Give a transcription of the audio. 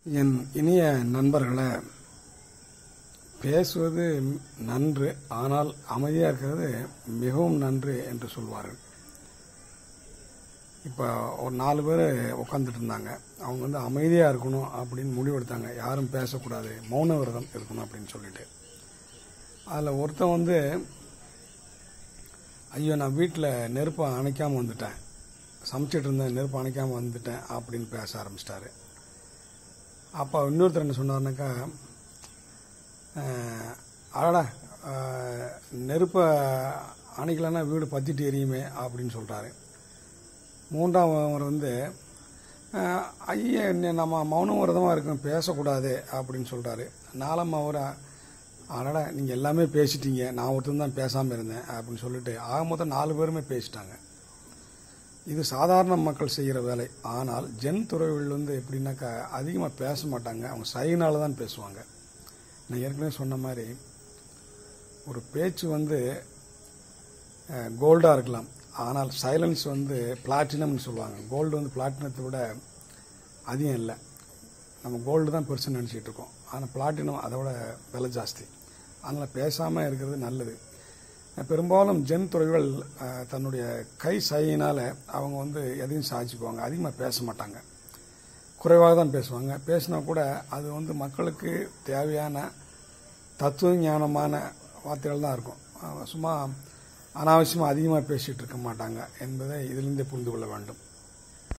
என் இனிய நண்பர்களே, பேசுவது நன்று, ஆனால் அமைதியாக இருக்கிறது மிகவும் நன்று என்று சொல்வார்கள். இப்போ ஒரு 4 பேர் உட்காந்துட்டு இருந்தாங்க. அவங்க அமைதியாக இருக்கணும் அப்படின்னு முடிவெடுத்தாங்க. யாரும் பேசக்கூடாது, மௌன விரதம் இருக்கணும் அப்படின்னு சொல்லிட்டு. அதில் ஒருத்தன் ஐயோ நான் வீட்டில் நெருப்பை அணைக்காமல் வந்துட்டேன், சமைச்சிட்டு இருந்தேன், நெருப்பை அணைக்காமல் வந்துட்டேன் அப்படின்னு பேச ஆரம்பிச்சிட்டாரு. அப்போ இன்னொருத்தர் என்ன சொன்னார்னாக்கா, அடடா நெருப்பை அணைக்கலன்னா வீடு பற்றிட்டு எரியுமே அப்படின்னு சொல்கிறாரு. மூன்றாவது ஐயா நம்ம மௌன விரதமாக இருக்கோம், பேசக்கூடாது அப்படின்னு சொல்கிறாரு. நாலாமவர் அடடா நீங்கள் எல்லாமே பேசிட்டீங்க, நான் ஒருத்தன் தான் பேசாமல் இருந்தேன் அப்படின்னு சொல்லிட்டு ஆக மொத்தம் 4 பேருமே பேசிட்டாங்க. இது சாதாரண மக்கள் செய்கிற வேலை. ஆனால் ஜென் துறவிகள் எப்படின்னாக்கா அதிகமாக பேச மாட்டாங்க, அவங்க சைனால தான் பேசுவாங்க. நான் ஏற்கனவே சொன்ன மாதிரி ஒரு பேச்சு கோல்டாக இருக்கலாம், ஆனால் சைலன்ஸ் பிளாட்டினம்னு சொல்லுவாங்க. கோல்டு பிளாட்டினத்தை விட அதிகம் இல்லை. நம்ம கோல்டு தான் பெருசுன்னு நினச்சிக்கிட்டு இருக்கோம், ஆனால் பிளாட்டினம் அதை விட விலை ஜாஸ்தி. அதனால் பேசாமல் இருக்கிறது நல்லது. பெரும்பாலும் ஜென் துறவிகள் தன்னுடைய கை சையினால் அவங்க எதையும் சாதிச்சுக்குவாங்க. அதிகமாக பேச மாட்டாங்க, குறைவாக தான் பேசுவாங்க. பேசினா கூட அது மக்களுக்கு தேவையான தத்துவ ஞானமான வார்த்தைகள் தான் இருக்கும். சும்மா அனாவசியமாக அதிகமாக பேசிகிட்டு இருக்க மாட்டாங்க என்பதை இதிலிருந்தே புரிந்து கொள்ள வேண்டும்.